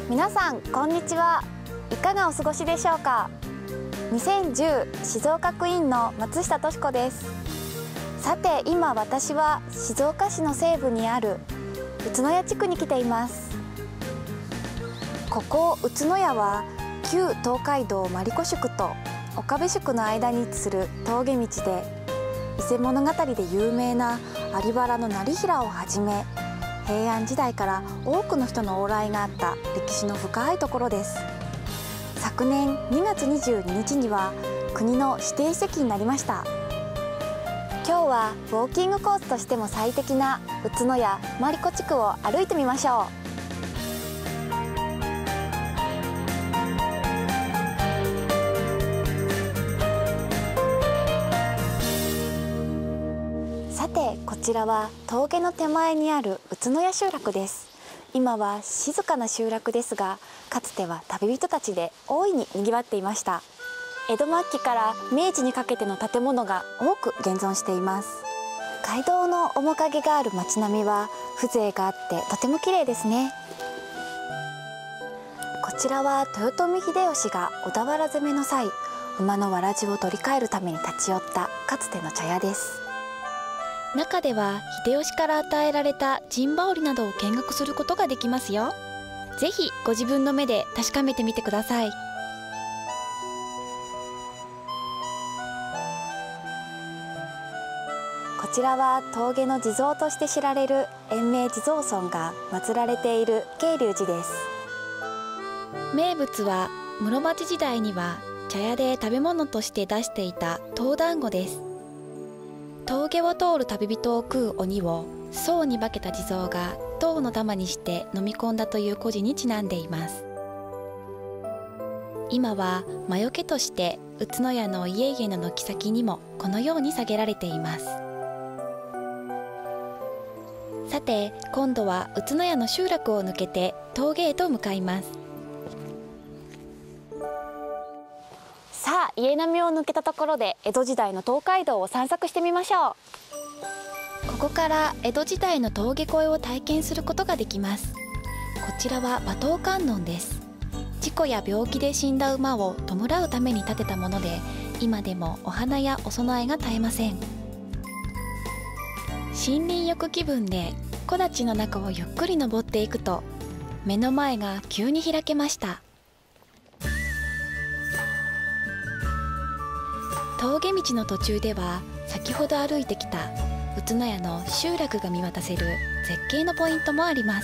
皆さんこんにちは。いかがお過ごしでしょうか。2010静岡区員の松下敏子です。さて今私は静岡市の西部にある宇都谷地区に来ています。ここ宇都谷は旧東海道真理子宿と岡部宿の間に位置する峠道で、伊勢物語で有名な有原の業平をはじめ、平安時代から多くの人の往来があった歴史の深いところです。昨年2月22日には国の指定史跡になりました。今日はウォーキングコースとしても最適な宇都谷真理子地区を歩いてみましょう。さてこちらは峠の手前にある宇都谷集落です。今は静かな集落ですが、かつては旅人たちで大いに賑わっていました。江戸末期から明治にかけての建物が多く現存しています。街道の面影がある街並みは風情があってとても綺麗ですね。こちらは豊臣秀吉が小田原攻めの際、馬のわらじを取り替えるために立ち寄ったかつての茶屋です。 中では秀吉から与えられた陣羽織などを見学することができますよ。ぜひご自分の目で確かめてみてください。 こちらは峠の地蔵として知られる延命地蔵尊が祀られている渓流寺です。 名物は室町時代には茶屋で食べ物として出していた唐団子です。峠を通る旅人を食う鬼を層に化けた地蔵が銅の玉にして飲み込んだという故事にちなんでいます。今は魔除けとして宇都谷の家々の軒先にもこのように下げられています。さて今度は宇都谷の集落を抜けて峠へと向かいます。 さあ家並みを抜けたところで江戸時代の東海道を散策してみましょう。ここから江戸時代の峠越えを体験することができます。こちらは馬頭観音です。事故や病気で死んだ馬を弔うために建てたもので、今でもお花やお供えが絶えません。森林浴気分で木立の中をゆっくり登っていくと、目の前が急に開けました。峠道の途中では先ほど歩いてきた宇都谷の集落が見渡せる絶景のポイントもあります。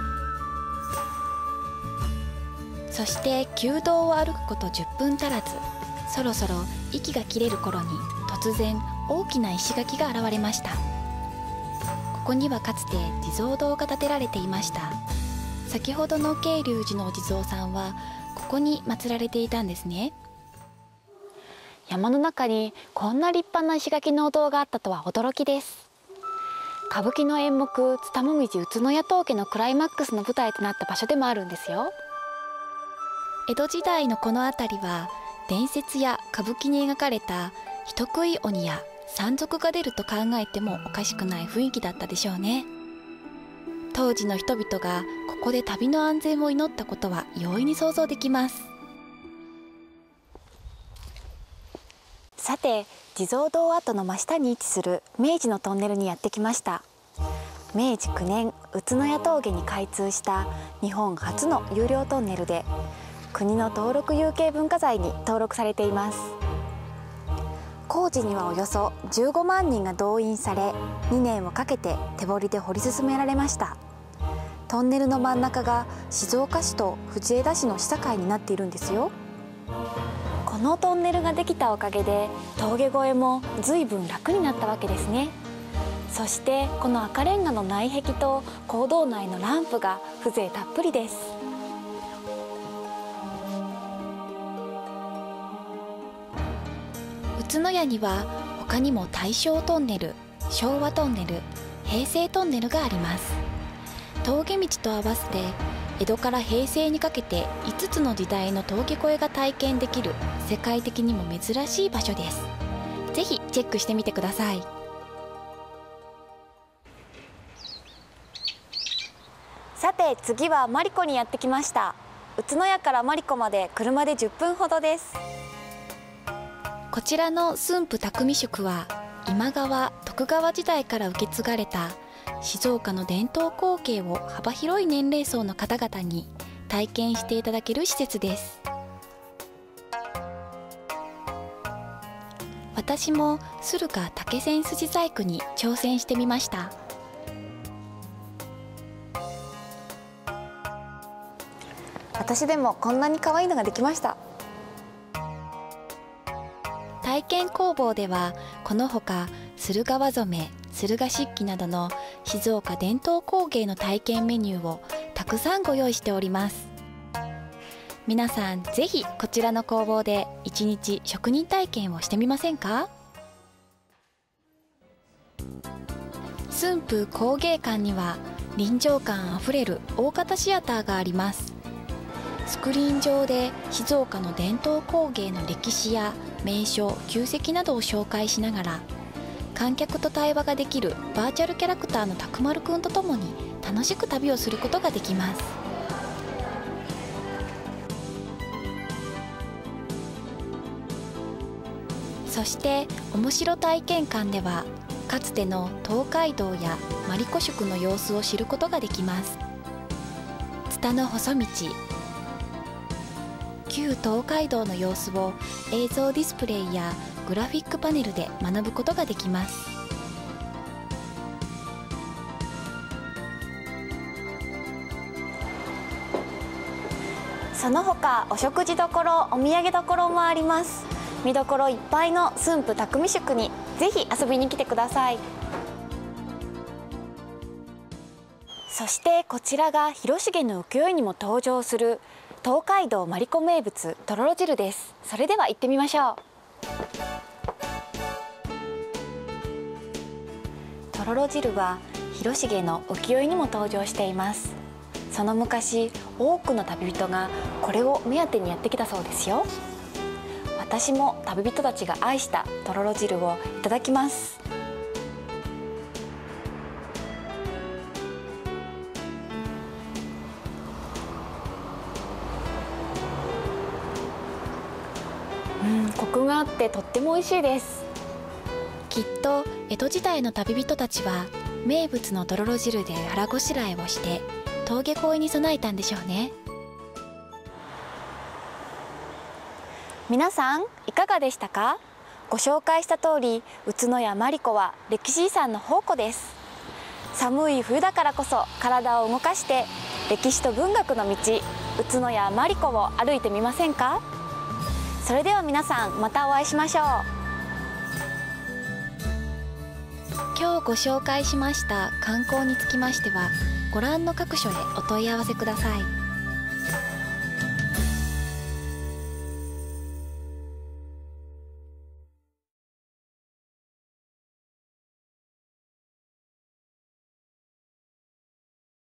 そして旧道を歩くこと10分足らず、そろそろ息が切れる頃に突然大きな石垣が現れました。ここにはかつて地蔵堂が建てられていました。先ほどの渓流寺のお地蔵さんはここに祀られていたんですね。 山の中にこんな立派な石垣のお堂があったとは驚きです。歌舞伎の演目「蔦紅葉宇都谷峠」のクライマックスの舞台となった場所でもあるんですよ。 江戸時代のこの辺りは伝説や歌舞伎に描かれた人食い鬼や山賊が出ると考えてもおかしくない雰囲気だったでしょうね。当時の人々がここで旅の安全を祈ったことは容易に想像できます。 さて地蔵堂跡の真下に位置する明治のトンネルにやってきました。明治9年宇都谷峠に開通した日本初の有料トンネルで、国の登録有形文化財に登録されています。工事にはおよそ15万人が動員され、2年をかけて手掘りで掘り進められました。トンネルの真ん中が静岡市と藤枝市の市境になっているんですよ。このトンネルができたおかげで峠越えも随分楽になったわけですね。そしてこの赤レンガの内壁と坑道内のランプが風情たっぷりです。 宇都谷には他にも大正トンネル、昭和トンネル、平成トンネルがあります。峠道と合わせて江戸から平成にかけて5つの時代の峠越えが体験できる世界的にも珍しい場所です。ぜひチェックしてみてください。 さて次はマリコにやってきました。 宇都宮から真理子まで車で10分ほどです。 こちらの駿府匠宿は今川徳川時代から受け継がれた静岡の伝統工芸を幅広い年齢層の方々に体験していただける施設です。私も駿河竹線筋細工に挑戦してみました。 私でもこんなに可愛いのができました。 体験工房ではこのほか駿河輪染め、駿河漆器などの静岡伝統工芸の体験メニューをたくさんご用意しております。皆さんぜひこちらの工房で一日職人体験をしてみませんか？駿府工芸館には臨場感あふれる大型シアターがあります。スクリーン上で静岡の伝統工芸の歴史や名所、旧跡などを紹介しながら観客と対話ができるバーチャルキャラクターのたくまるくんとともに楽しく旅をすることができます。そして面白体験館ではかつての東海道や真理子宿の様子を知ることができます。ツタの細道、旧東海道の様子を映像ディスプレイやグラフィックパネルで学ぶことができます。 その他お食事どころ、お土産どころもあります。見どころいっぱいの駿府匠宿にぜひ遊びに来てください。そしてこちらが広重の浮世絵にも登場する東海道真理子名物とろろ汁です。それでは行ってみましょう。とろろ汁は広重の浮世絵にも登場しています。その昔多くの旅人がこれを目当てにやってきたそうですよ。私も旅人たちが愛したとろろ汁をいただきます。コクがあってとっても美味しいです。 きっと江戸時代の旅人たちは名物のとろろ汁で腹ごしらえをして峠越えに備えたんでしょうね。 皆さんいかがでしたか？ご紹介した通り宇都宮真理子は歴史遺産の宝庫です。寒い冬だからこそ体を動かして歴史と文学の道、宇都宮真理子を歩いてみませんか？それでは皆さんまたお会いしましょう。 今日ご紹介しました観光につきましてはご覧の各所へお問い合わせください。